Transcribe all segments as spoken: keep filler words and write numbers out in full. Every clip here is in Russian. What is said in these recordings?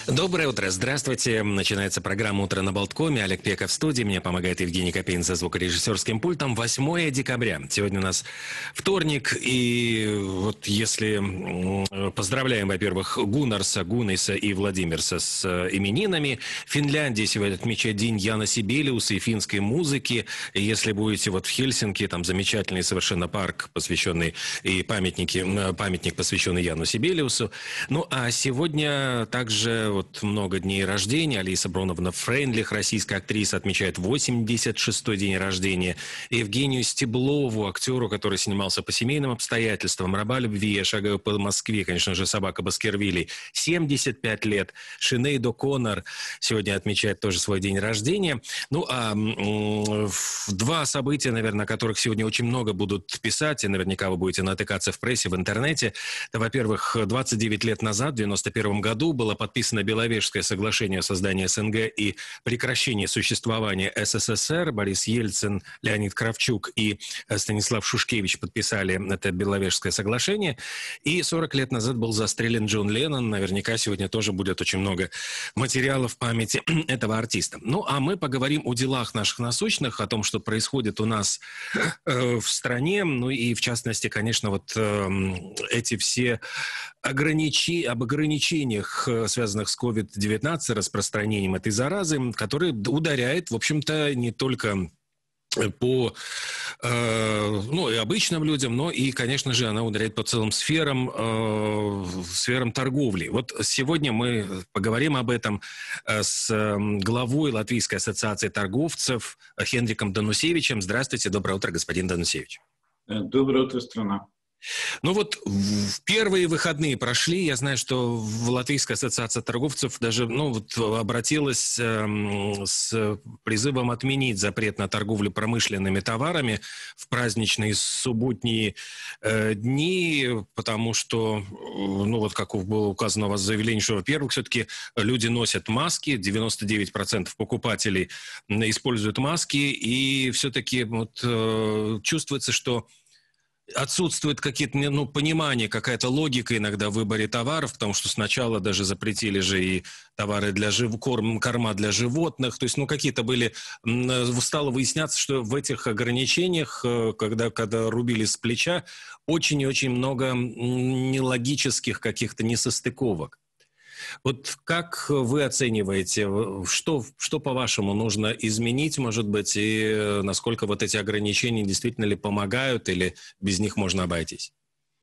Доброе утро, здравствуйте. Начинается программа «Утро на Болткоме». Олег Пеков в студии. Мне помогает Евгений Копейн за звукорежиссерским пультом. восьмое декабря. Сегодня у нас вторник. И вот если поздравляем, во-первых, Гуннарса, Гуннейса и Владимирса с именинами. В Финляндии сегодня отмечает День Яна Сибелиуса и финской музыки. И если будете вот в Хельсинки, там замечательный совершенно парк, посвященный и памятники, памятник, посвященный Яну Сибелиусу. Ну, а сегодня также вот много дней рождения. Алиса Броновна Фрейндлих, российская актриса, отмечает восемьдесят шестой день рождения. Евгению Стеблову, актеру, который снимался по семейным обстоятельствам, «Раба любви», «Я шагаю по Москве», конечно же, «Собака Баскервилей», семьдесят пять лет. Шинейд О'Коннор сегодня отмечает тоже свой день рождения. Ну, а м- два события, наверное, о которых сегодня очень много будут писать, и наверняка вы будете натыкаться в прессе, в интернете. Это, во-первых, двадцать девять лет назад, в девяносто первом году, было подписано Беловежское соглашение о создании СНГ и прекращении существования СССР. Борис Ельцин, Леонид Кравчук и Станислав Шушкевич подписали это Беловежское соглашение. И сорок лет назад был застрелен Джон Леннон. Наверняка сегодня тоже будет очень много материалов в памяти этого артиста. Ну, а мы поговорим о делах наших насущных, о том, что происходит у нас э, в стране. Ну и, в частности, конечно, вот э, эти все ограничи... об ограничениях, связанных с ковид девятнадцать, распространением этой заразы, который ударяет, в общем-то, не только по э, ну, и обычным людям, но и, конечно же, она ударяет по целым сферам, э, сферам торговли. Вот сегодня мы поговорим об этом с главой Латвийской ассоциации торговцев Хенриком Данусевичем. Здравствуйте, доброе утро, господин Данусевич. Доброе утро, страна. Ну вот в первые выходные прошли, я знаю, что в Латвийская ассоциация торговцев даже ну, вот, обратилась э, с призывом отменить запрет на торговлю промышленными товарами в праздничные субботние э, дни, потому что, ну вот как было указано у вас в заявлении, что, во-первых, все-таки люди носят маски, девяносто девять процентов покупателей используют маски, и все-таки вот, э, чувствуется, что отсутствует какие-то, ну, понимание, какая-то логика иногда в выборе товаров, потому что сначала даже запретили же и товары для жив... корм, корма для животных. То есть, ну, какие-то были... Стало выясняться, что в этих ограничениях, когда, когда рубили с плеча, очень и очень много нелогических каких-то несостыковок. Вот как вы оцениваете, что, что по-вашему нужно изменить, может быть, и насколько вот эти ограничения действительно ли помогают, или без них можно обойтись?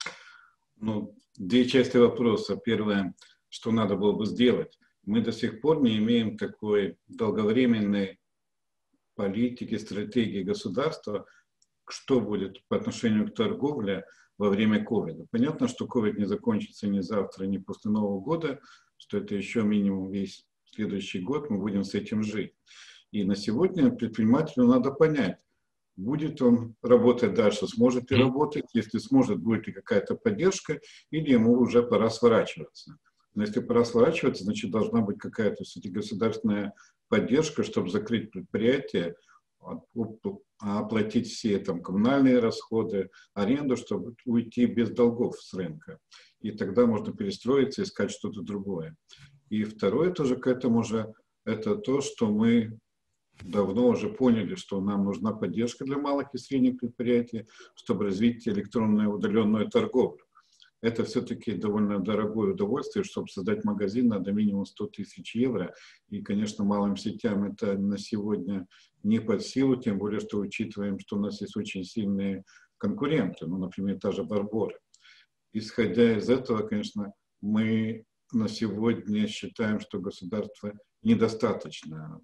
Ну, две части вопроса. Первое, что надо было бы сделать. Мы до сих пор не имеем такой долговременной политики, стратегии государства, что будет по отношению к торговле во время ковида. Понятно, что ковид не закончится ни завтра, ни после Нового года, что это еще минимум весь следующий год, мы будем с этим жить. И на сегодня предпринимателю надо понять, будет он работать дальше, сможет ли работать, если сможет, будет ли какая-то поддержка, или ему уже пора сворачиваться. Но если пора сворачиваться, значит, должна быть какая-то все-таки государственная поддержка, чтобы закрыть предприятие, оплатить все там коммунальные расходы, аренду, чтобы уйти без долгов с рынка. И тогда можно перестроиться, искать что-то другое. И второе тоже к этому же, это то, что мы давно уже поняли, что нам нужна поддержка для малых и средних предприятий, чтобы развить электронную удаленную торговлю. Это все-таки довольно дорогое удовольствие, чтобы создать магазин, надо минимум сто тысяч евро. И, конечно, малым сетям это на сегодня не под силу, тем более, что учитываем, что у нас есть очень сильные конкуренты, ну, например, та же Барбора. Исходя из этого, конечно, мы на сегодня считаем, что государство недостаточно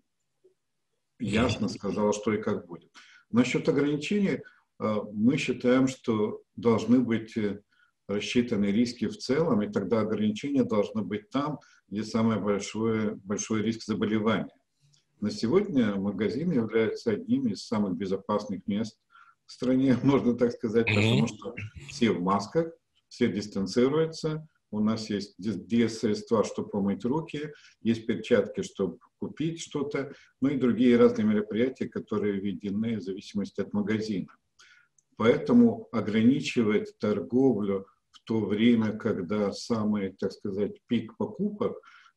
ясно сказало, что и как будет. Насчет ограничений мы считаем, что должны быть рассчитаны риски в целом, и тогда ограничения должны быть там, где самый большой, большой риск заболевания. На сегодня магазин является одним из самых безопасных мест в стране, можно так сказать, mm-hmm. потому что все в масках, все дистанцируются, у нас есть средства, чтобы помыть руки, есть перчатки, чтобы купить что-то, ну и другие разные мероприятия, которые введены в зависимости от магазина. Поэтому ограничивать торговлю в то время, когда самый, так сказать, пик покупок,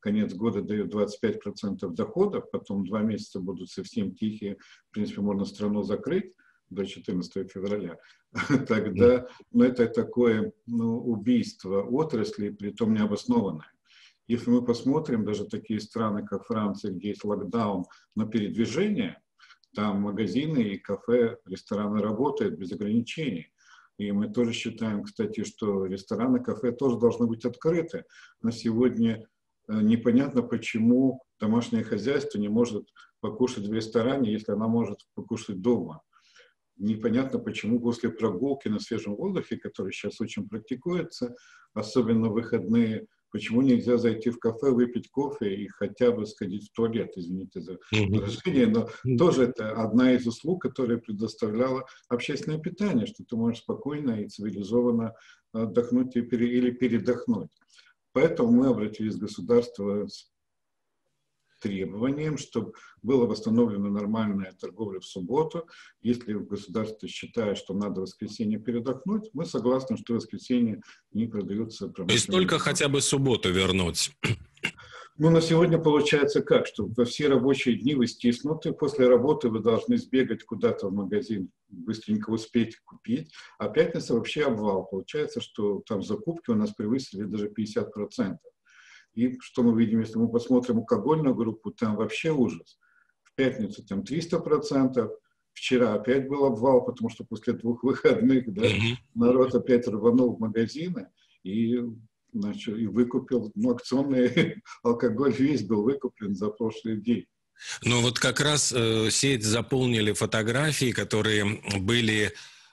конец года дает двадцать пять процентов доходов, потом два месяца будут совсем тихие, в принципе, можно страну закрыть до четырнадцатого февраля, тогда, ну, это такое, ну, убийство отрасли, притом необоснованное. Если мы посмотрим даже такие страны, как Франция, где есть локдаун на передвижение, там магазины и кафе, рестораны работают без ограничений. И мы тоже считаем, кстати, что рестораны, кафе тоже должны быть открыты. Но сегодня непонятно, почему домашнее хозяйство не может покушать в ресторане, если она может покушать дома. Непонятно, почему после прогулки на свежем воздухе, который сейчас очень практикуется, особенно в выходные, почему нельзя зайти в кафе, выпить кофе и хотя бы сходить в туалет, извините за выражение, но тоже это одна из услуг, которая предоставляла общественное питание, что ты можешь спокойно и цивилизованно отдохнуть или передохнуть. Поэтому мы обратились в государство с требованием, чтобы была восстановлена нормальная торговля в субботу. Если государство считает, что надо в воскресенье передохнуть, мы согласны, что в воскресенье не продаются промышленные. То есть только хотя бы субботу вернуть. Ну, на сегодня получается как, что во все рабочие дни вы стиснуты, после работы вы должны сбегать куда-то в магазин, быстренько успеть купить, а пятница вообще обвал. Получается, что там закупки у нас превысили даже пятьдесят процентов. И что мы видим, если мы посмотрим алкогольную группу, там вообще ужас. В пятницу там триста процентов, вчера опять был обвал, потому что после двух выходных, да, народ опять рванул в магазины и, значит, и выкупил, ну, акционный алкоголь весь был выкуплен за прошлый день. Ну вот как раз э, сеть заполнили фотографии, которые были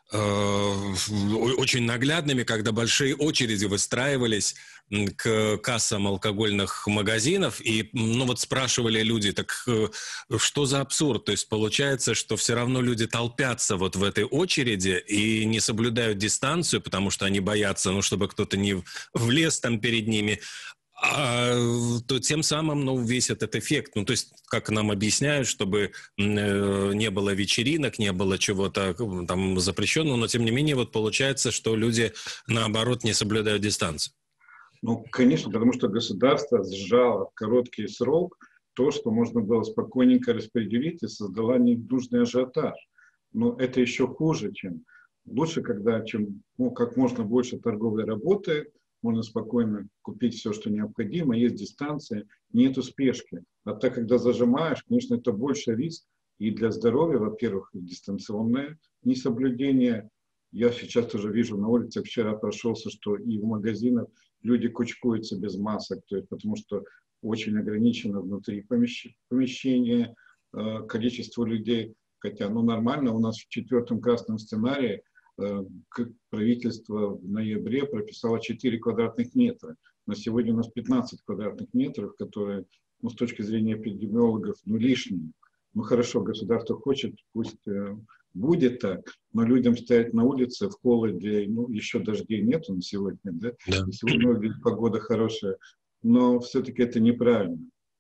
очень наглядными, когда большие очереди выстраивались к кассам алкогольных магазинов, и, ну, вот спрашивали люди, так что за абсурд? То есть получается, что все равно люди толпятся вот в этой очереди и не соблюдают дистанцию, потому что они боятся, ну, чтобы кто-то не влез там перед ними. А, то тем самым, ну, весь этот эффект, ну, то есть, как нам объясняют, чтобы э, не было вечеринок, не было чего-то там запрещенного, но тем не менее, вот получается, что люди, наоборот, не соблюдают дистанцию. Ну, конечно, потому что государство сжало в короткий срок то, что можно было спокойненько распределить, и создало ненужный ажиотаж. Но это еще хуже, чем лучше, когда чем, ну, как можно больше торговли работает, можно спокойно купить все, что необходимо, есть дистанция, нету спешки. А так, когда зажимаешь, конечно, это больше риск и для здоровья, во-первых, дистанционное несоблюдение. Я сейчас уже вижу на улице, вчера прошелся, что и в магазинах люди кучкуются без масок, то есть, потому что очень ограничено внутри помещения э, количество людей. Хотя, ну, нормально, у нас в четвертом красном сценарии правительство в ноябре прописало четыре квадратных метра. На сегодня у нас пятнадцать квадратных метров, которые, ну, с точки зрения эпидемиологов, ну, лишние. Ну, хорошо, государство хочет, пусть э, будет так, но людям стоять на улице в холоде, ну, еще дождей нету на сегодня, да? Да. Сегодня погода хорошая, но все-таки это неправильно.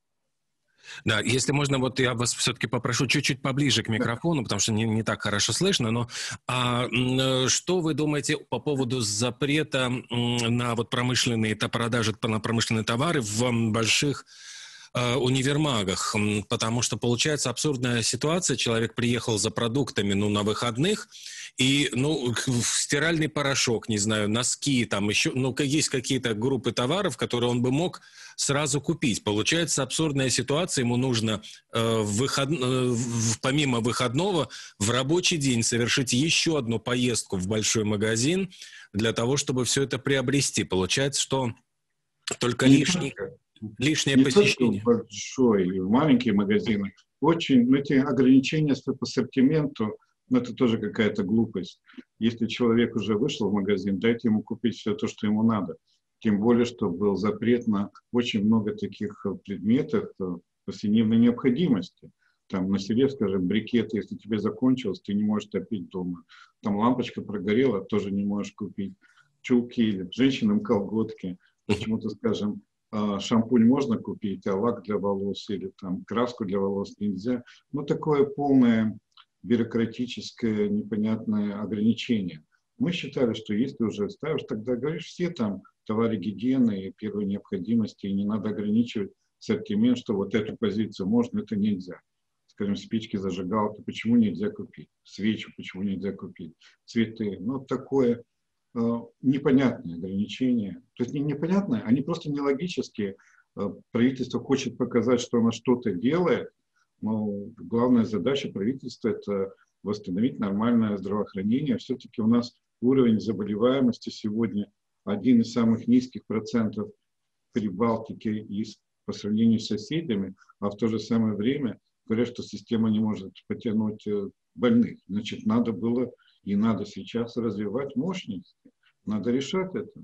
Да, если можно, вот я вас все-таки попрошу чуть-чуть поближе к микрофону, потому что не, не так хорошо слышно, но а, что вы думаете по поводу запрета на вот промышленные, продажи на промышленные товары в больших универмагах, потому что получается абсурдная ситуация, человек приехал за продуктами, ну, на выходных, и, ну, стиральный порошок, не знаю, носки, там еще, ну, есть какие-то группы товаров, которые он бы мог сразу купить. Получается абсурдная ситуация, ему нужно э, выход... э, помимо выходного в рабочий день совершить еще одну поездку в большой магазин для того, чтобы все это приобрести. Получается, что только не лишний... Только. Лишнее не посещение. Только большой, маленькие магазины. Очень, ну, эти ограничения по ассортименту, ну, это тоже какая-то глупость. Если человек уже вышел в магазин, дайте ему купить все то, что ему надо. Тем более, что был запрет на очень много таких предметов повседневной необходимости. Там на селе, скажем, брикеты, если тебе закончилось, ты не можешь топить дома. Там лампочка прогорела, тоже не можешь купить. Чулки, женщинам колготки. Почему-то, скажем, шампунь можно купить, а лак для волос или там краску для волос нельзя. Ну, такое полное бюрократическое непонятное ограничение. Мы считали, что если уже ставишь, тогда говоришь, все там товары гигиены и первой необходимости, и не надо ограничивать ассортимент, что вот эту позицию можно, это нельзя. Скажем, спички, зажигалки, почему нельзя купить? Свечи, почему нельзя купить? Цветы. Ну, такое э, непонятное ограничение. То есть не непонятное, они просто нелогические. Э, правительство хочет показать, что оно что-то делает, но главная задача правительства – это восстановить нормальное здравоохранение. Все-таки у нас уровень заболеваемости сегодня один из самых низких процентов при Балтике и по сравнению с соседями, а в то же самое время говорят, что система не может потянуть больных. Значит, надо было и надо сейчас развивать мощности. Надо решать это.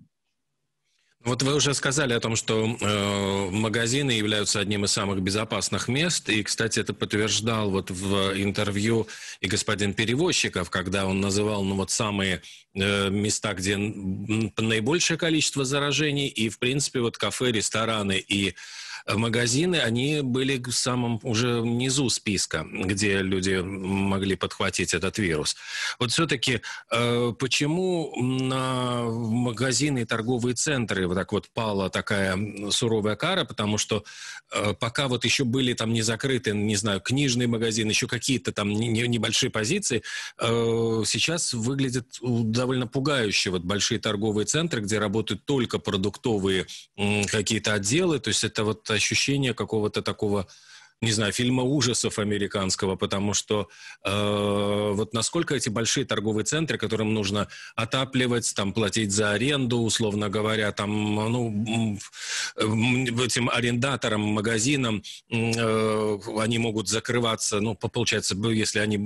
Вот вы уже сказали о том, что э, магазины являются одним из самых безопасных мест. И, кстати, это подтверждал вот в интервью и господин Перевозчиков, когда он называл ну, вот самые э, места, где наибольшее количество заражений. И, в принципе, вот кафе, рестораны и магазины, они были в самом уже низу списка, где люди могли подхватить этот вирус. Вот все-таки э, почему на магазины и торговые центры вот так вот пала такая суровая кара? Потому что э, пока вот еще были там не закрыты, не знаю, книжный магазин, еще какие-то там не, не, небольшие позиции, э, сейчас выглядят довольно пугающе вот большие торговые центры, где работают только продуктовые э, какие-то отделы, то есть это вот ощущение какого-то такого, не знаю, фильма ужасов американского, потому что э, вот насколько эти большие торговые центры, которым нужно отапливать, там, платить за аренду, условно говоря, там, ну, этим арендаторам, магазинам, э, они могут закрываться, ну, получается, если они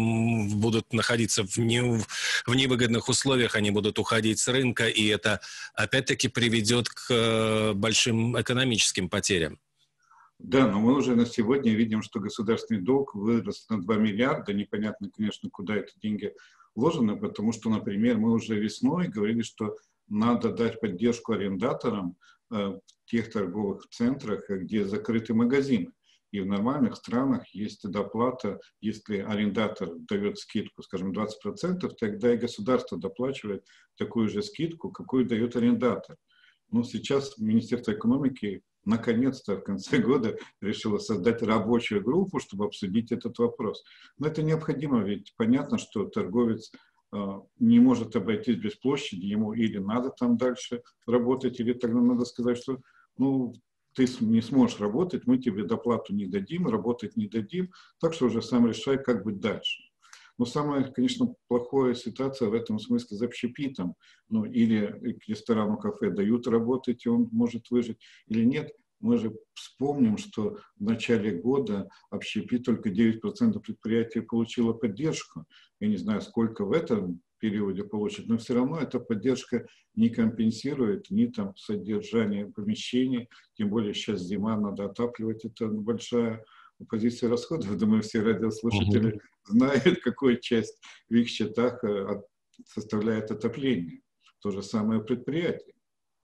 будут находиться в, не, в невыгодных условиях, они будут уходить с рынка, и это, опять-таки, приведет к большим экономическим потерям. Да, но мы уже на сегодня видим, что государственный долг вырос на два миллиарда. Непонятно, конечно, куда эти деньги вложены, потому что, например, мы уже весной говорили, что надо дать поддержку арендаторам э, в тех торговых центрах, где закрыты магазины. И в нормальных странах есть доплата, если арендатор дает скидку, скажем, двадцать процентов, тогда и государство доплачивает такую же скидку, какую дает арендатор. Но сейчас Министерство экономики наконец-то в конце года решила создать рабочую группу, чтобы обсудить этот вопрос. Но это необходимо, ведь понятно, что торговец э, не может обойтись без площади, ему или надо там дальше работать, или тогда надо сказать, что ну, ты не сможешь работать, мы тебе доплату не дадим, работать не дадим, так что уже сам решай, как быть дальше. Но самая, конечно, плохая ситуация в этом смысле с общепитом. Ну, или к ресторану, кафе дают работать, и он может выжить, или нет. Мы же вспомним, что в начале года общепит только девять процентов предприятий получило поддержку. Я не знаю, сколько в этом периоде получит, но все равно эта поддержка не компенсирует ни там содержание помещений, тем более сейчас зима, надо отапливать, это большая позиция расходов. Думаю, все радиослушатели uh-huh. знают, какую часть в их счетах составляет отопление. То же самое предприятие.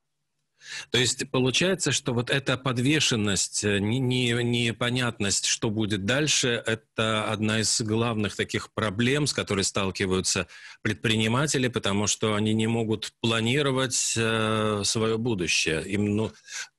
То есть получается, что вот эта подвешенность, непонятность, что будет дальше, это одна из главных таких проблем, с которой сталкиваются предприниматели, потому что они не могут планировать э, свое будущее. Им, ну...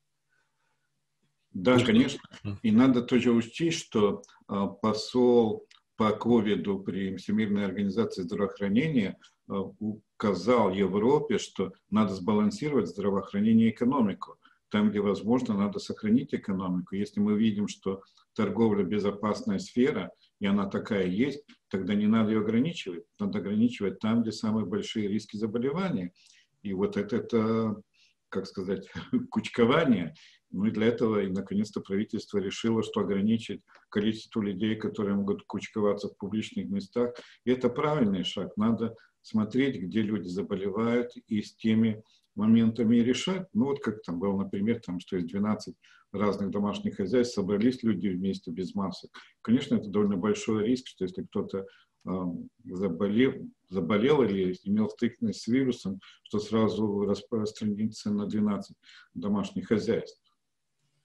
Да, конечно. И надо тоже учесть, что э, посол по ковиду при Всемирной организации здравоохранения э, указал Европе, что надо сбалансировать здравоохранение и экономику. Там, где возможно, надо сохранить экономику. Если мы видим, что торговля – безопасная сфера, и она такая есть, тогда не надо ее ограничивать. Надо ограничивать там, где самые большие риски заболевания. И вот это, это как сказать, кучкование. Ну и для этого, и наконец-то, правительство решило, что ограничить количество людей, которые могут кучковаться в публичных местах. И это правильный шаг. Надо смотреть, где люди заболевают, и с теми моментами решать. Ну вот как там было, например, там, что из двенадцати разных домашних хозяйств собрались люди вместе без масок. Конечно, это довольно большой риск, что если кто-то э, заболел, заболел или имел стыкность с вирусом, что сразу распространится на двенадцать домашних хозяйств.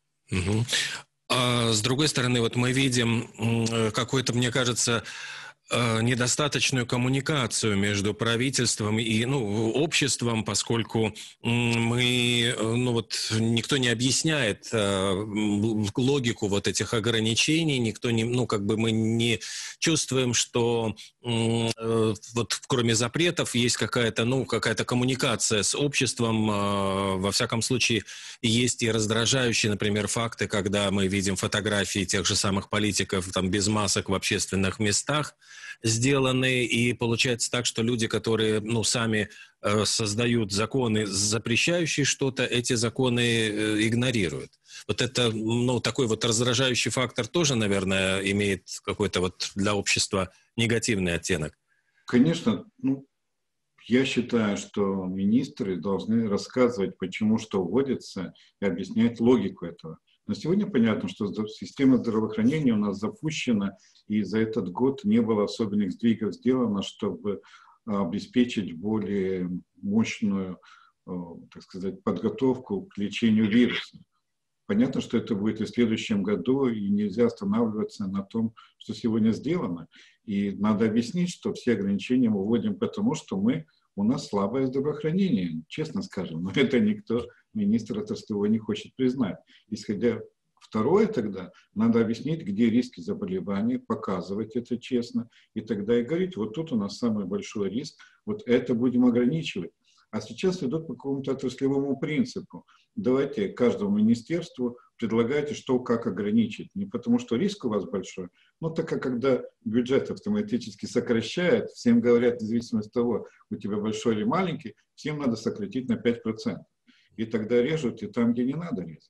Угу. А с другой стороны, вот мы видим какой-то, мне кажется, э, недостаточную коммуникацию между правительством и, ну, обществом, поскольку мы, ну вот, никто не объясняет э, логику вот этих ограничений, никто не, ну, как бы мы не чувствуем, что э, вот кроме запретов есть какая-то, ну, какая-то коммуникация с обществом. Э, во всяком случае, есть и раздражающие, например, факты, когда мы видим фотографии тех же самых политиков там без масок в общественных местах сделаны, и получается так, что люди, которые, ну, сами э, создают законы, запрещающие что-то, эти законы э, игнорируют. Вот это, ну, такой вот раздражающий фактор тоже, наверное, имеет какой-то вот для общества негативный оттенок. Конечно, ну, я считаю, что министры должны рассказывать, почему что вводится, и объяснять логику этого. Но сегодня понятно, что система здравоохранения у нас запущена, и за этот год не было особенных сдвигов сделано, чтобы обеспечить более мощную, так сказать, подготовку к лечению вируса. Понятно, что это будет и в следующем году, и нельзя останавливаться на том, что сегодня сделано. И надо объяснить, что все ограничения мы вводим потому, что мы, у нас слабое здравоохранение, честно скажем. Но это никто, министр отраслевой, не хочет признать. Исходя второе тогда, надо объяснить, где риски заболеваний, показывать это честно. И тогда и говорить, вот тут у нас самый большой риск, вот это будем ограничивать. А сейчас идут по какому-то отраслевому принципу. Давайте каждому министерству предлагайте, что как ограничить. Не потому, что риск у вас большой, но так как когда бюджет автоматически сокращает, всем говорят, в зависимости от того, у тебя большой или маленький, всем надо сократить на пять процентов. И тогда режут и там, где не надо резать.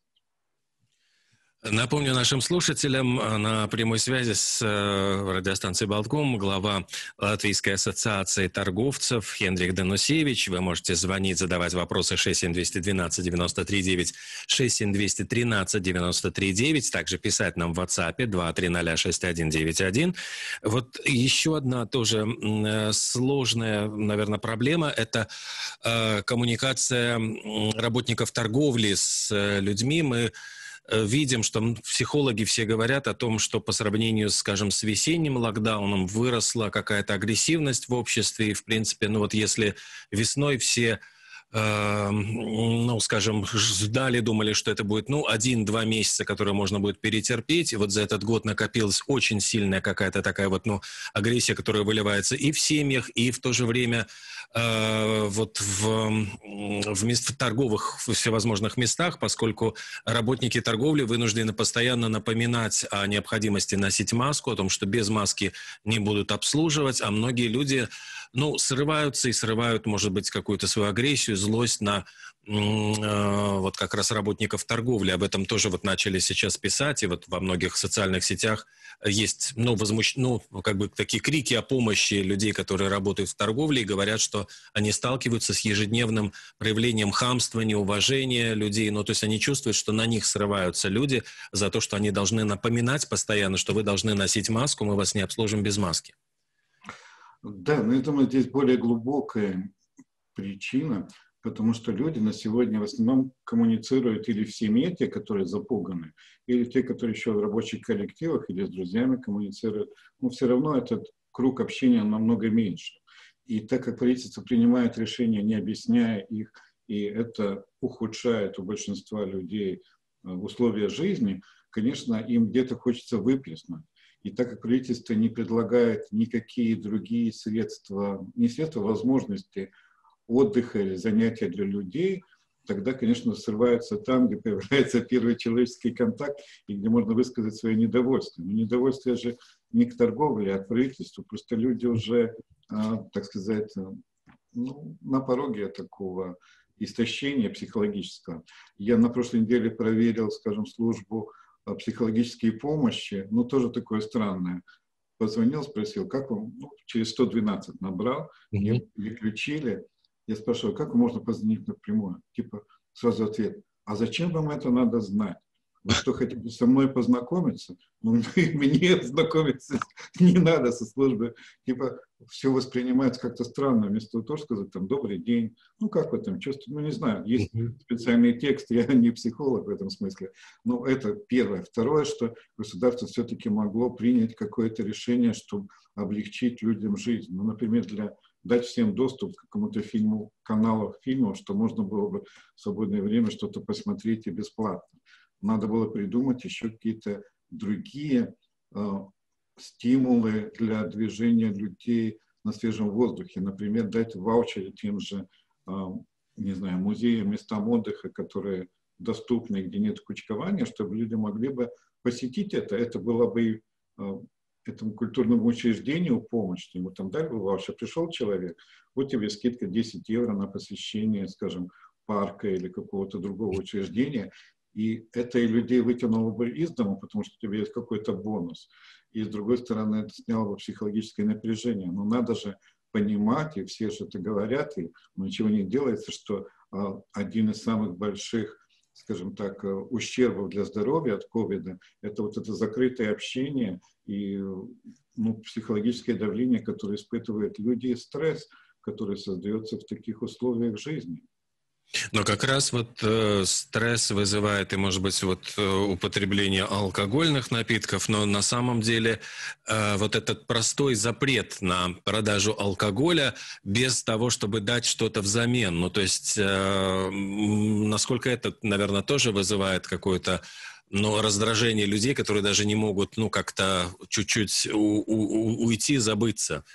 Напомню нашим слушателям, на прямой связи с радиостанцией «Болтком» глава Латвийской ассоциации торговцев Хендрик Данусевич. Вы можете звонить, задавать вопросы шесть семь два один два девять три девять, шесть семь два один три девять три девять, также писать нам в WhatsApp два три ноль шесть один девять один. Вот еще одна тоже сложная, наверное, проблема – это коммуникация работников торговли с людьми. Мы видим, что психологи все говорят о том, что по сравнению, скажем, с весенним локдауном выросла какая-то агрессивность в обществе. И, в принципе, ну вот если весной все, э, ну, скажем, ждали, думали, что это будет, ну, один-два месяца, которые можно будет перетерпеть, и вот за этот год накопилась очень сильная какая-то такая вот, ну, агрессия, которая выливается и в семьях, и в то же время э, вот в, в, мест, в торговых всевозможных местах, поскольку работники торговли вынуждены постоянно напоминать о необходимости носить маску, о том, что без маски не будут обслуживать, а многие люди, ну, срываются и срывают, может быть, какую-то свою агрессию, злость на э, вот как раз работников торговли. Об этом тоже вот начали сейчас писать, и вот во многих социальных сетях есть, ну, возмущ... ну, как бы такие крики о помощи людей, которые работают в торговле, и говорят, что они сталкиваются с ежедневным проявлением хамства, неуважения людей. Ну, то есть они чувствуют, что на них срываются люди за то, что они должны напоминать постоянно, что вы должны носить маску, мы вас не обслужим без маски. Да, но я думаю, здесь более глубокая причина, потому что люди на сегодня в основном коммуницируют или в семье, те, которые запуганы, или те, которые еще в рабочих коллективах или с друзьями коммуницируют. Но все равно этот круг общения намного меньше. И так как правительство принимает решения, не объясняя их, и это ухудшает у большинства людей условия жизни, конечно, им где-то хочется выплеснуть. И так как правительство не предлагает никакие другие средства, не средства, возможности отдыха или занятия для людей, тогда, конечно, срываются там, где появляется первый человеческий контакт и где можно высказать свое недовольство. Но недовольствие же не к торговле, а к правительству. Просто люди уже, так сказать, ну, на пороге такого истощения психологического. Я на прошлой неделе проверил, скажем, службу психологической помощи, ну, тоже такое странное. Позвонил, спросил, как вам, ну, через сто двенадцать набрал, mm-hmm. мне переключили. Я спрашиваю, как можно позвонить напрямую? Типа, сразу ответ, а зачем вам это надо знать? Вы что, хотите со мной познакомиться? Ну, мне знакомиться не надо со службой. Типа, все воспринимается как-то странно. Вместо того, чтобы сказать, там, добрый день. Ну, как вы там чувствуете? Ну, не знаю. Есть специальный текст, я не психолог в этом смысле. Но это первое. Второе, что государство все-таки могло принять какое-то решение, чтобы облегчить людям жизнь. Ну, например, для дать всем доступ к какому-то фильму, каналу фильмов, что можно было бы в свободное время что-то посмотреть и бесплатно. Надо было придумать еще какие-то другие э, стимулы для движения людей на свежем воздухе. Например, дать ваучеры тем же, э, не знаю, музеям, местам отдыха, которые доступны, где нет кучкования, чтобы люди могли бы посетить это. Это было бы э, этому культурному учреждению помощь. Ему там дали бы ваучер. Пришел человек, вот тебе скидка десять евро на посещение, скажем, парка или какого-то другого учреждения. И это и людей вытянуло бы из дома, потому что у тебя есть какой-то бонус. И с другой стороны, это сняло бы психологическое напряжение. Но надо же понимать, и все же это говорят, и ничего не делается, что а, один из самых больших, скажем так, ущербов для здоровья от ковида – это вот это закрытое общение и ну, психологическое давление, которое испытывают люди, и стресс, который создается в таких условиях жизни. Но как раз вот э, стресс вызывает и, может быть, вот э, употребление алкогольных напитков, но на самом деле э, вот этот простой запрет на продажу алкоголя без того, чтобы дать что-то взамен. Ну, то есть, э, насколько это, наверное, тоже вызывает какое-то но раздражение людей, которые даже не могут, ну, как-то чуть-чуть у- у- уйти, забыться.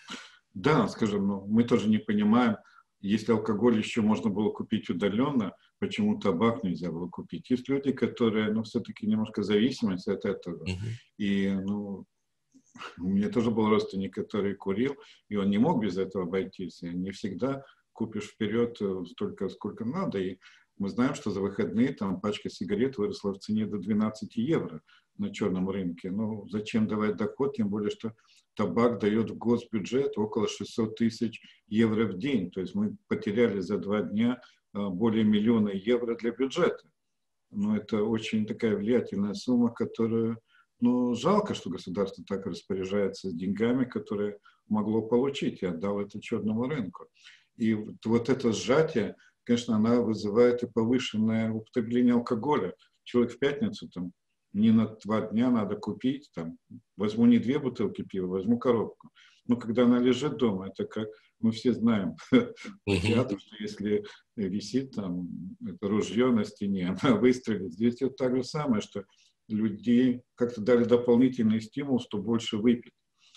Да, скажем, ну, мы тоже не понимаем, если алкоголь еще можно было купить удаленно, почему табак нельзя было купить. Есть люди, которые, ну, все-таки немножко зависимость от этого. Мгм. И, ну, у меня тоже был родственник, который курил, и он не мог без этого обойтись. И не всегда купишь вперед столько, сколько надо. И мы знаем, что за выходные там пачка сигарет выросла в цене до двенадцати евро на черном рынке. Ну, зачем давать доход, тем более, что табак дает в госбюджет около шестисот тысяч евро в день. То есть мы потеряли за два дня более миллиона евро для бюджета. Но это очень такая влиятельная сумма, которую, ну, жалко, что государство так распоряжается с деньгами, которые могло получить, и отдал это черному рынку. И вот, вот это сжатие, конечно, она вызывает и повышенное употребление алкоголя. Человек в пятницу там не на два дня надо купить, там, возьму не две бутылки пива, возьму коробку. Но когда она лежит дома, это как мы все знаем по театру, что если висит там это ружье на стене, она выстрелит. Здесь вот так же самое, что людей как-то дали дополнительный стимул, что больше выпить.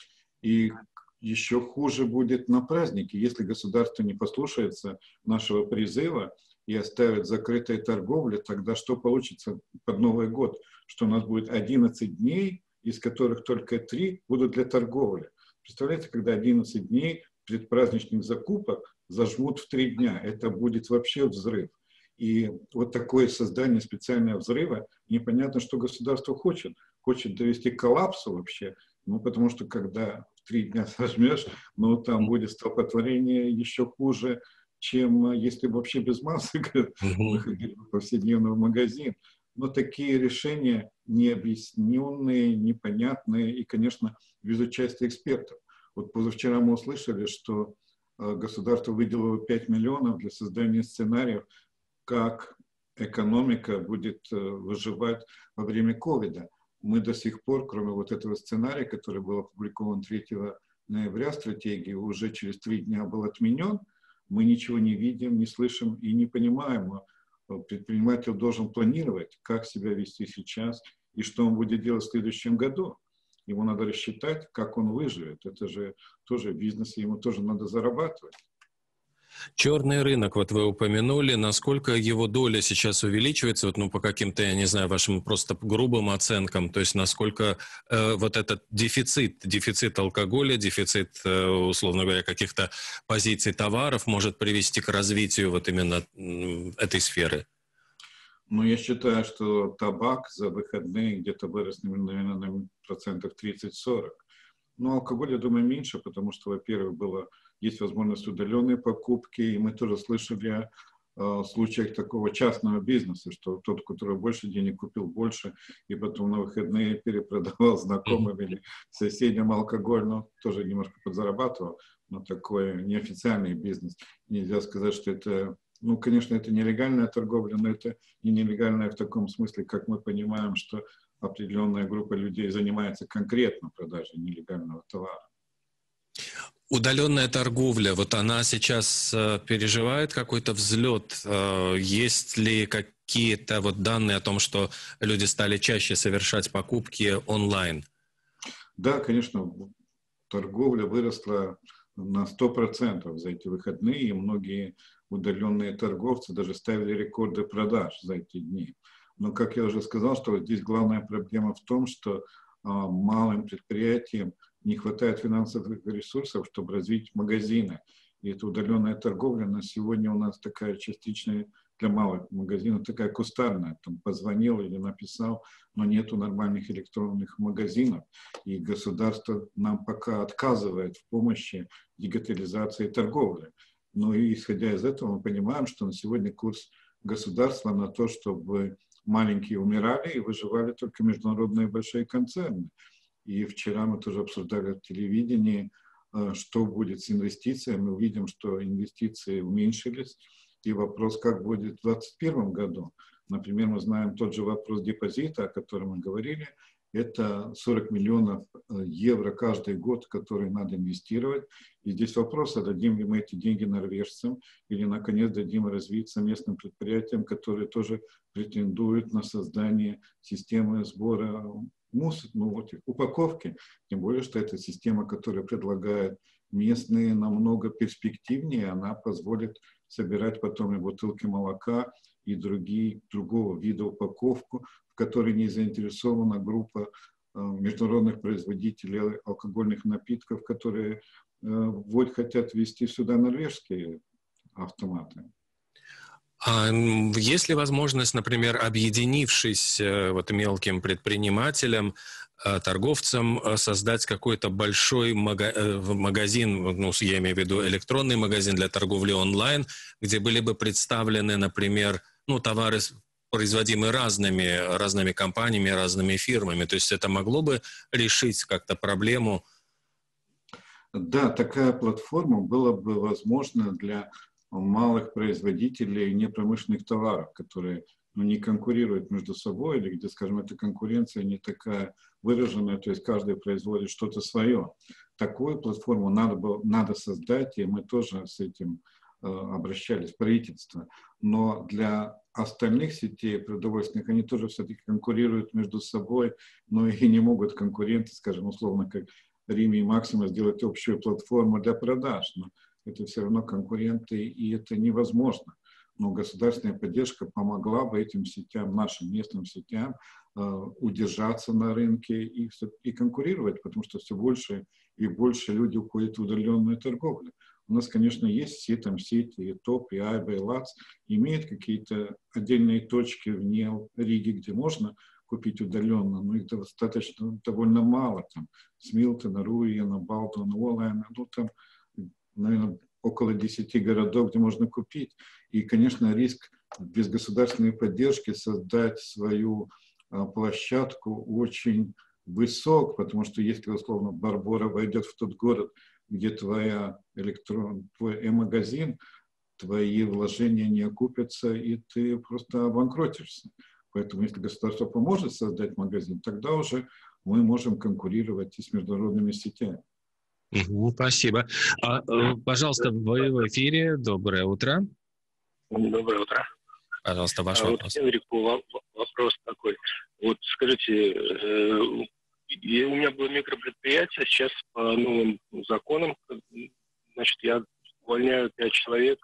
И еще хуже будет на празднике, если государство не послушается нашего призыва и оставит закрытой торговлю, тогда что получится под Новый год? Что у нас будет одиннадцать дней, из которых только три будут для торговли. Представляете, когда одиннадцать дней предпраздничных закупок зажмут в три дня, это будет вообще взрыв. И вот такое создание специального взрыва, непонятно, что государство хочет. Хочет довести к коллапсу вообще, ну, потому что когда в три дня сожмешь, ну, там будет столпотворение еще хуже, чем если бы вообще без масок выходили в повседневный магазин. Но такие решения необъясненные, непонятные и, конечно, без участия экспертов. Вот позавчера мы услышали, что государство выделило пять миллионов для создания сценариев, как экономика будет выживать во время ковида. Мы до сих пор, кроме вот этого сценария, который был опубликован третьего ноября, стратегии, уже через три дня был отменен, мы ничего не видим, не слышим и не понимаем. Предприниматель должен планировать, как себя вести сейчас и что он будет делать в следующем году. Ему надо рассчитать, как он выживет. Это же тоже бизнес, ему тоже надо зарабатывать. Черный рынок, вот вы упомянули, насколько его доля сейчас увеличивается, вот, ну, по каким-то, я не знаю, вашим просто грубым оценкам, то есть насколько э, вот этот дефицит, дефицит алкоголя, дефицит, э, условно говоря, каких-то позиций товаров может привести к развитию вот именно э, этой сферы? Ну, я считаю, что табак за выходные где-то вырос, наверное, на процентов тридцать-сорок. Но алкоголь, я думаю, меньше, потому что, во-первых, было, есть возможность удаленной покупки, и мы тоже слышали в случаях такого частного бизнеса, что тот, который больше денег купил, больше, и потом на выходные перепродавал знакомым или соседям алкоголь, но тоже немножко подзарабатывал, но такой неофициальный бизнес. Нельзя сказать, что это, ну, конечно, это нелегальная торговля, но это не нелегальная в таком смысле, как мы понимаем, что определенная группа людей занимается конкретно продажей нелегального товара. Удаленная торговля, вот она сейчас э, переживает какой-то взлет. Э, есть ли какие-то вот данные о том, что люди стали чаще совершать покупки онлайн? Да, конечно, торговля выросла на сто процентов за эти выходные, и многие удаленные торговцы даже ставили рекорды продаж за эти дни. Но, как я уже сказал, что вот здесь главная проблема в том, что а, малым предприятиям не хватает финансовых ресурсов, чтобы развить магазины. И эта удаленная торговля на сегодня у нас такая частичная для малых магазинов, такая кустарная. Там позвонил или написал, но нету нормальных электронных магазинов. И государство нам пока отказывает в помощи дигитализации торговли. Ну и исходя из этого мы понимаем, что на сегодня курс государства на то, чтобы маленькие умирали и выживали только международные большие концерны. И вчера мы тоже обсуждали в телевидении, что будет с инвестициями. Мы увидим, что инвестиции уменьшились. И вопрос, как будет в двадцать первом году. Например, мы знаем тот же вопрос депозита, о котором мы говорили. Это сорок миллионов евро каждый год, которые надо инвестировать. И здесь вопрос, а дадим ли мы эти деньги норвежцам или, наконец, дадим развиться местным предприятиям, которые тоже претендуют на создание системы сбора мусор, ну, вот, упаковки. Тем более, что эта система, которая предлагает местные, намного перспективнее, она позволит собирать потом и бутылки молока, и другие, другого вида упаковку, в которой не заинтересована группа э, международных производителей алкогольных напитков, которые э, вот хотят ввести сюда норвежские автоматы. А есть ли возможность, например, объединившись вот мелким предпринимателям, торговцам, создать какой-то большой магазин, ну, я имею в виду электронный магазин для торговли онлайн, где были бы представлены, например, ну, товары, производимые разными, разными компаниями, разными фирмами? То есть это могло бы решить как-то проблему? Да, такая платформа была бы возможна для малых производителей непромышленных товаров, которые, ну, не конкурируют между собой, или где, скажем, эта конкуренция не такая выраженная, то есть каждый производит что-то свое. Такую платформу надо, было, надо создать, и мы тоже с этим э, обращались в правительство. Но для остальных сетей продовольственных они тоже все-таки конкурируют между собой, но и не могут конкуренты, скажем, условно, как Риме и Максима, сделать общую платформу для продаж. Но это все равно конкуренты, и это невозможно. Но государственная поддержка помогла бы этим сетям, нашим местным сетям, э, удержаться на рынке и, и конкурировать, потому что все больше и больше люди уходят в удаленную торговлю. У нас, конечно, есть все там сети, и ТОП, и Айба, и ЛАЦ, имеют какие-то отдельные точки вне Риги, где можно купить удаленно, но их достаточно довольно мало. Там Смилтона, Руиена, Балтона, Уоллайна, ну там, наверное, около десяти городов, где можно купить. И, конечно, риск без государственной поддержки создать свою а, площадку очень высок, потому что если, условно, Барбора войдет в тот город, где твоя электрон, твой э-магазин, твои вложения не окупятся, и ты просто обанкротишься. Поэтому, если государство поможет создать магазин, тогда уже мы можем конкурировать и с международными сетями. Угу, спасибо. А, пожалуйста, вы в эфире. Доброе утро. Доброе утро. Пожалуйста, ваш а вопрос. Вот Энрику вопрос такой. Вот скажите, э, у меня было микропредприятие, сейчас по новым законам, значит, я увольняю пять человек,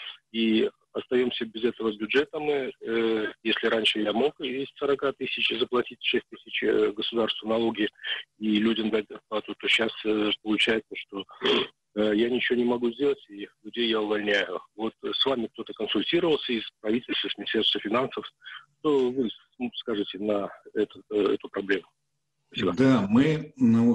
и остаемся без этого бюджета мы. Э, если раньше я мог из сорока тысяч заплатить шесть тысяч государству налоги и людям дать зарплату, то сейчас э, получается, что э, я ничего не могу сделать, и людей я увольняю. Вот с вами кто-то консультировался из правительства, из Министерства финансов. Что вы скажете на эту, эту проблему? Спасибо. Да, мы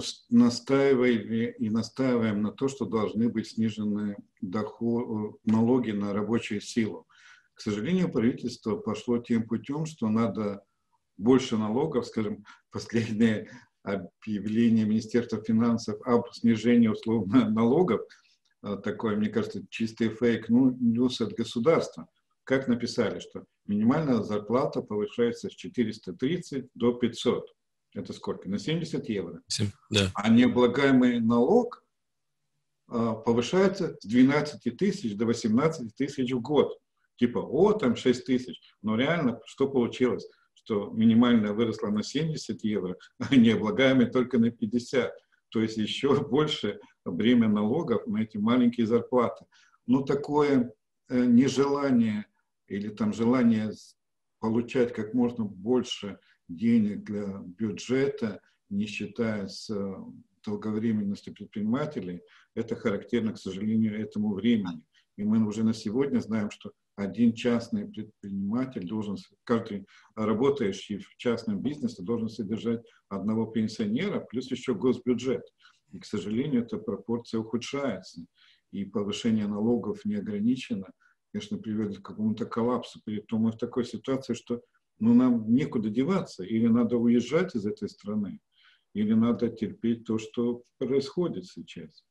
настаивали и настаиваем на то, что должны быть снижены доход, налоги на рабочую силу. К К сожалению, правительство пошло тем путем, что надо больше налогов, скажем, последнее объявление Министерства финансов об снижении условно налогов, такое, мне кажется, чистый фейк, ну, ньюс от государства. Как написали, что минимальная зарплата повышается с четырёхсот тридцати до пятисот. Это сколько? На семьдесят евро. Да. А необлагаемый налог а, повышается с двенадцати тысяч до восемнадцати тысяч в год. Типа, о, там шесть тысяч. Но реально, что получилось? Что минимальная выросла на семьдесят евро, а необлагаемый только на пятьдесят. То есть еще больше бремя налогов на эти маленькие зарплаты. Ну, такое э, нежелание или там желание получать как можно больше денег для бюджета, не считая с э, долговременностью предпринимателей, это характерно, к сожалению, этому времени. И мы уже на сегодня знаем, что один частный предприниматель должен, каждый работающий в частном бизнесе должен содержать одного пенсионера, плюс еще госбюджет. И, к сожалению, эта пропорция ухудшается. И повышение налогов не ограничено, конечно, приводит к какому-то коллапсу. Притом мы в такой ситуации, что ну, нам некуда деваться. Или надо уезжать из этой страны, или надо терпеть то, что происходит сейчас.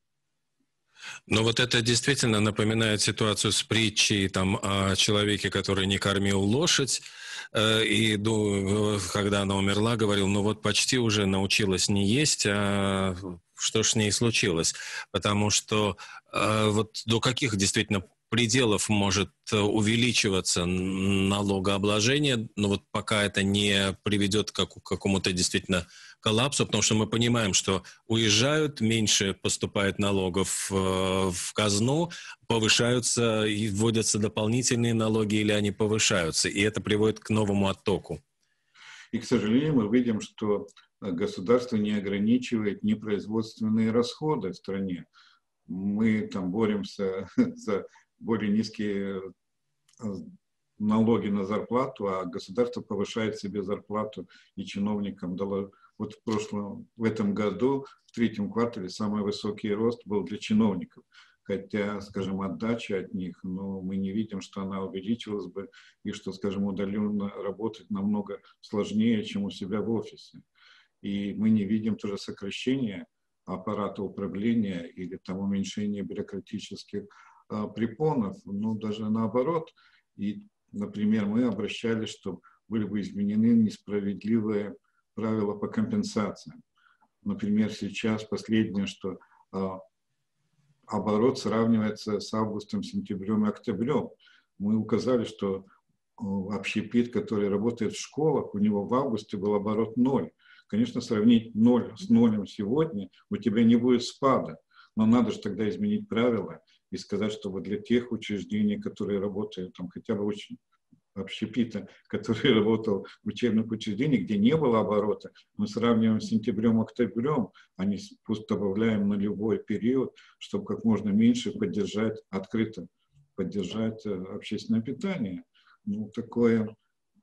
Но вот это действительно напоминает ситуацию с притчей там, о человеке, который не кормил лошадь, э, и ну, когда она умерла, говорил, ну вот почти уже научилась не есть, а что ж с ней случилось? Потому что э, вот до каких действительно пределов может увеличиваться налогообложение, но вот пока это не приведет к какому-то действительно коллапсу, потому что мы понимаем, что уезжают, меньше поступает налогов в казну, повышаются и вводятся дополнительные налоги или они повышаются, и это приводит к новому оттоку. И, к сожалению, мы видим, что государство не ограничивает непроизводственные расходы в стране. Мы там боремся за более низкие налоги на зарплату, а государство повышает себе зарплату и чиновникам дало. Вот в прошлом, в этом году, в третьем квартале, самый высокий рост был для чиновников. Хотя, скажем, отдача от них, но мы не видим, что она увеличилась бы, и что, скажем, удаленно работать намного сложнее, чем у себя в офисе. И мы не видим тоже сокращения аппарата управления или там уменьшения бюрократических а, препонов, ну, даже наоборот. И, например, мы обращались, что были бы изменены несправедливые правила по компенсациям. Например, сейчас последнее, что а, оборот сравнивается с августом, сентябрем и октябрем. Мы указали, что общепит, который работает в школах, у него в августе был оборот ноль. Конечно, сравнить ноль с нолем сегодня, у тебя не будет спада. Но надо же тогда изменить правила и сказать, чтобы для тех учреждений, которые работают, там хотя бы очень общепита, который работал в учебных учреждениях, где не было оборота, мы сравниваем с сентябрем, октябрем, а не пусть добавляем на любой период, чтобы как можно меньше поддержать, открыто поддержать общественное питание. Ну, такое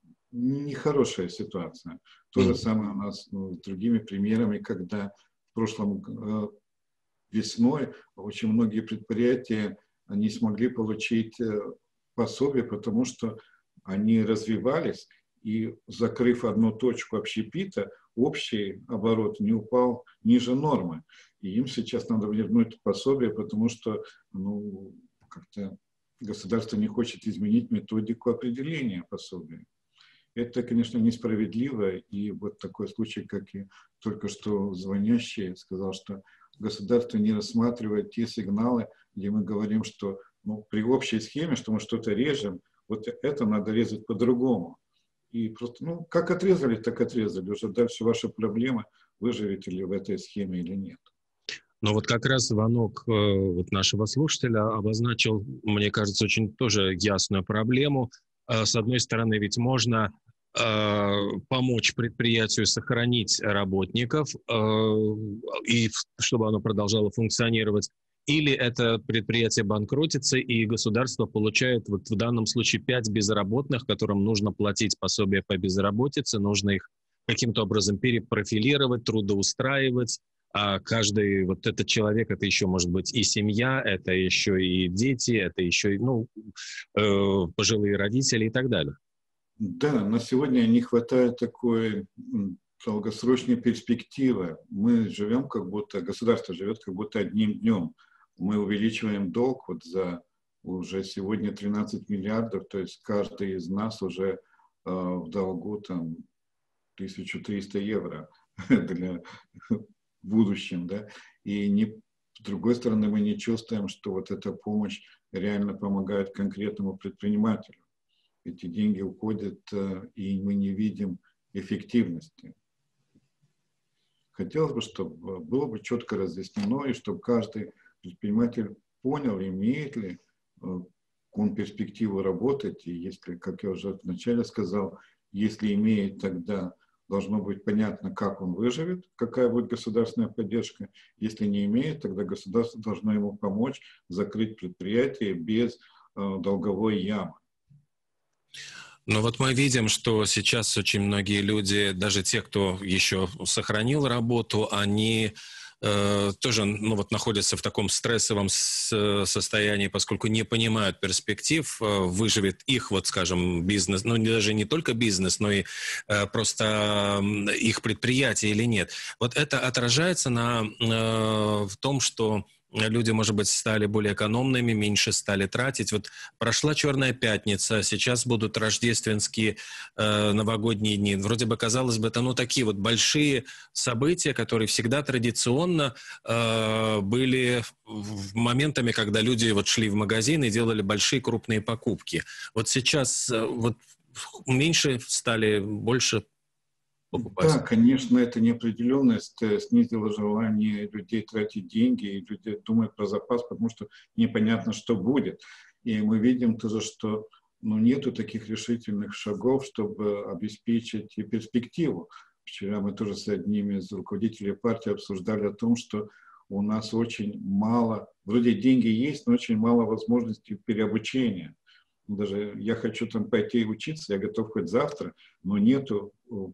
нехорошая ситуация. То же самое у нас ну, с другими примерами, когда в прошлом э, весной очень многие предприятия не смогли получить э, пособие, потому что они развивались, и, закрыв одну точку общепита, общий оборот не упал ниже нормы. И им сейчас надо вернуть пособие, потому что ну, как-то государство не хочет изменить методику определения пособия. Это, конечно, несправедливо. И вот такой случай, как и только что звонящий сказал, что государство не рассматривает те сигналы, где мы говорим, что ну, при общей схеме, что мы что-то режем, вот это надо резать по-другому. И просто, ну, как отрезали, так отрезали. Уже дальше ваша проблема, выживете ли в этой схеме или нет. Но вот как раз звонок э, вот нашего слушателя обозначил, мне кажется, очень тоже ясную проблему. Э, с одной стороны, ведь можно э, помочь предприятию сохранить работников, э, и чтобы оно продолжало функционировать. Или это предприятие банкротится, и государство получает вот в данном случае пять безработных, которым нужно платить пособие по безработице, нужно их каким-то образом перепрофилировать, трудоустраивать, а каждый вот этот человек, это еще может быть и семья, это еще и дети, это еще и, ну, э, пожилые родители и так далее. Да, на сегодня не хватает такой долгосрочной перспективы. Мы живем как будто, государство живет как будто одним днем. Мы увеличиваем долг вот за уже сегодня тринадцать миллиардов, то есть каждый из нас уже э, в долгу там тысяча триста евро для в будущем, да, и не, с другой стороны мы не чувствуем, что вот эта помощь реально помогает конкретному предпринимателю. Эти деньги уходят, и мы не видим эффективности. Хотелось бы, чтобы было бы четко разъяснено, и чтобы каждый предприниматель понял, имеет ли он перспективу работать, и если, как я уже вначале сказал, если имеет, тогда должно быть понятно, как он выживет, какая будет государственная поддержка. Если не имеет, тогда государство должно ему помочь закрыть предприятие без долговой ямы. Ну вот мы видим, что сейчас очень многие люди, даже те, кто еще сохранил работу, они э, тоже ну, вот находятся в таком стрессовом состоянии, поскольку не понимают перспектив, э, выживет их, вот скажем, бизнес, ну даже не только бизнес, но и э, просто их предприятие или нет. Вот это отражается на, э, в том, что люди, может быть, стали более экономными, меньше стали тратить. Вот прошла Черная пятница, сейчас будут рождественские, э, новогодние дни. Вроде бы, казалось бы, это ну, такие вот большие события, которые всегда традиционно э, были моментами, когда люди вот шли в магазин и делали большие крупные покупки. Вот сейчас э, вот меньше стали, больше покупать. Да, конечно, эта неопределенность снизила желание людей тратить деньги, и люди думают про запас, потому что непонятно, что будет. И мы видим тоже, что ну, нету таких решительных шагов, чтобы обеспечить перспективу. Вчера мы тоже с одним из руководителей партии обсуждали о том, что у нас очень мало, вроде деньги есть, но очень мало возможностей переобучения. Даже я хочу там пойти учиться, я готов хоть завтра, но нету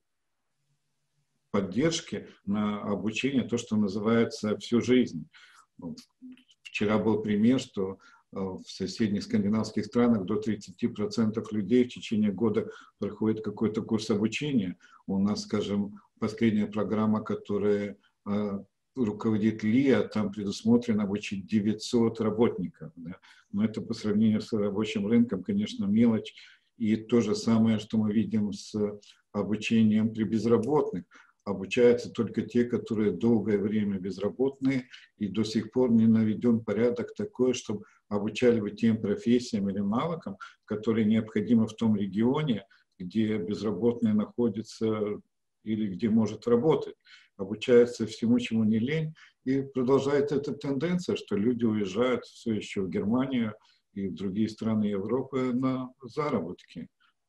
поддержки на обучение, то, что называется всю жизнь. Вот. Вчера был пример, что в соседних скандинавских странах до тридцати процентов людей в течение года проходит какой-то курс обучения. У нас, скажем, последняя программа, которая руководит ЛИА, там предусмотрено обучить девятьсот работников. Да? Но это по сравнению с рабочим рынком, конечно, мелочь. И то же самое, что мы видим с обучением при безработных. Обучаются только те, которые долгое время безработные, и до сих пор не наведен порядок такой, чтобы обучали бы тем профессиям или навыкам, которые необходимы в том регионе, где безработный находится или где может работать. Обучается всему, чему не лень, и продолжается эта тенденция, что люди уезжают все еще в Германию и в другие страны Европы на заработки.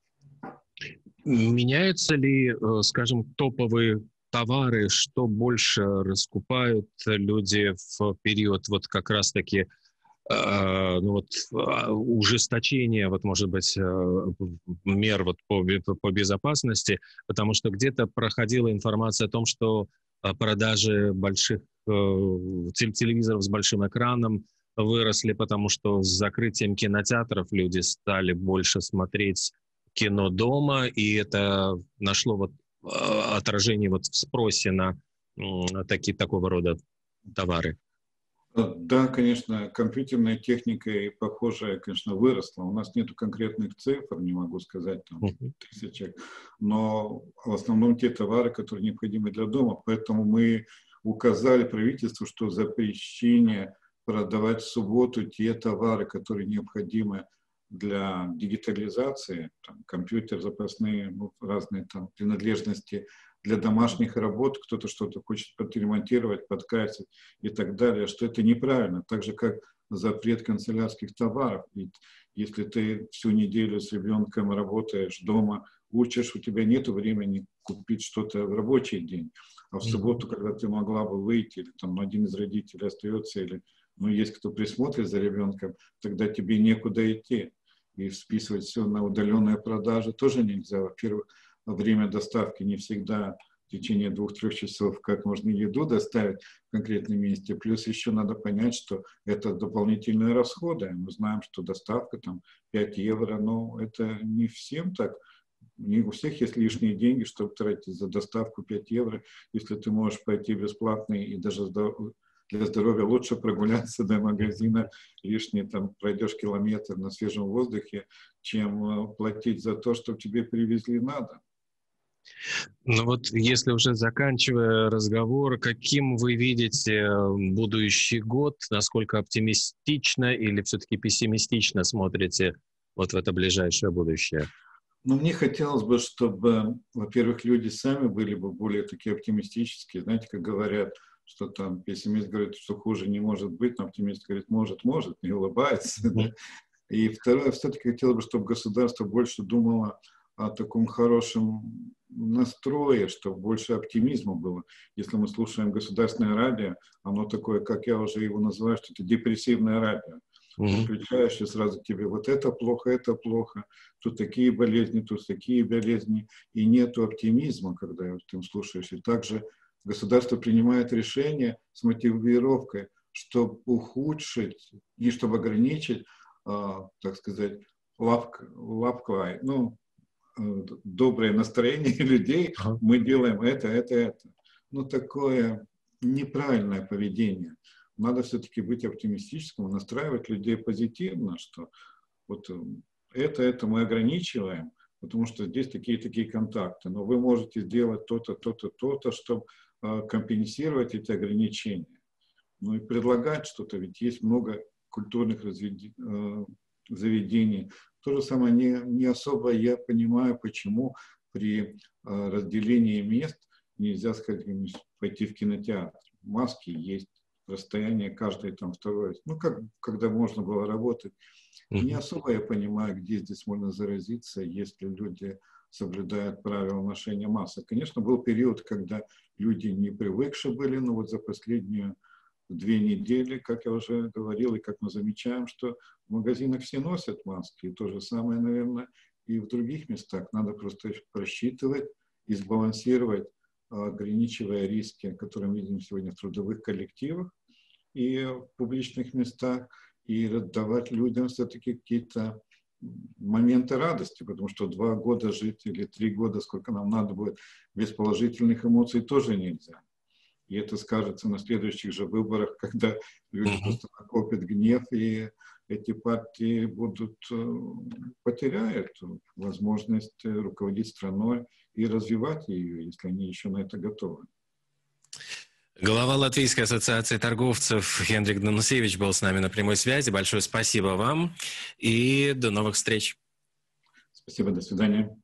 Меняются ли, скажем, топовые товары, что больше раскупают люди в период вот как раз-таки э, ну вот, ужесточения, вот, может быть, мер вот по, по безопасности, потому что где-то проходила информация о том, что продажи больших э, телевизоров с большим экраном выросли, потому что с закрытием кинотеатров люди стали больше смотреть кино дома, и это нашло вот отражение вот в спросе на такие, такого рода товары. Да, конечно, компьютерная техника и похожая, конечно, выросла. У нас нету конкретных цифр, не могу сказать, там, тысячек, но в основном те товары, которые необходимы для дома. Поэтому мы указали правительству, что запрещение продавать в субботу те товары, которые необходимы для дигитализации, там, компьютер, запасные, ну, разные там принадлежности для домашних работ, кто-то что-то хочет подремонтировать, подкрасить и так далее, что это неправильно. Так же, как запрет канцелярских товаров. Ведь если ты всю неделю с ребенком работаешь дома, учишь, у тебя нет времени купить что-то в рабочий день. А в субботу, когда ты могла бы выйти, или там один из родителей остается, или ну, есть кто присмотрит за ребенком, тогда тебе некуда идти. И списывать все на удаленные продажи тоже нельзя. Во-первых, время доставки не всегда течение двух-трех часов, как можно еду доставить в конкретном месте. Плюс еще надо понять, что это дополнительные расходы. Мы знаем, что доставка там пять евро, но это не всем так. Не у всех есть лишние деньги, чтобы тратить за доставку пять евро. Если ты можешь пойти бесплатно и даже для здоровья лучше прогуляться до магазина, лишний там пройдешь километр на свежем воздухе, чем платить за то, что тебе привезли на дом. Ну вот, если уже заканчивая разговор, каким вы видите будущий год? Насколько оптимистично или все-таки пессимистично смотрите вот в это ближайшее будущее? Ну, мне хотелось бы, чтобы, во-первых, люди сами были бы более такие оптимистические. Знаете, как говорят, что там пессимист говорит, что хуже не может быть, но оптимист говорит, может, может, и улыбается. Да? И второе, все-таки хотелось бы, чтобы государство больше думало о таком хорошем настрое, чтобы больше оптимизма было. Если мы слушаем государственное радио, оно такое, как я уже его называю, что это депрессивное радио. Mm-hmm. Включаешь, и сразу тебе вот это плохо, это плохо, тут такие болезни, тут такие болезни, и нету оптимизма, когда ты слушаешь. И также государство принимает решение с мотивировкой, чтобы ухудшить и чтобы ограничить, а, так сказать, лавквай, ну, доброе настроение людей, uh-huh. мы делаем это, это, это. Ну, такое неправильное поведение. Надо все-таки быть оптимистическим, настраивать людей позитивно, что вот это, это мы ограничиваем, потому что здесь такие-такие контакты, но вы можете сделать то-то, то-то, то-то, чтобы э, компенсировать эти ограничения. Ну и предлагать что-то, ведь есть много культурных разведи, э, заведений. То же самое не, не особо я понимаю, почему при э, разделении мест нельзя сказать, пойти в кинотеатр. Маски есть. Расстояние каждое там второе. Ну, как, когда можно было работать. Mm-hmm. Не особо я понимаю, где здесь можно заразиться, если люди соблюдают правила ношения масок. Конечно, был период, когда люди не привыкшие были, но вот за последние две недели, как я уже говорил, и как мы замечаем, что в магазинах все носят маски. И то же самое, наверное, и в других местах. Надо просто просчитывать и сбалансировать, ограничивая риски, которые мы видим сегодня в трудовых коллективах и в публичных местах, и давать людям все-таки какие-то моменты радости, потому что два года жить или три года, сколько нам надо будет, без положительных эмоций тоже нельзя. И это скажется на следующих же выборах, когда люди mm-hmm. просто накопят гнев, и эти партии будут, потеряют возможность руководить страной и развивать ее, если они еще на это готовы. Глава Латвийской ассоциации торговцев Хендрик Данусевич был с нами на прямой связи. Большое спасибо вам и до новых встреч. Спасибо, до свидания.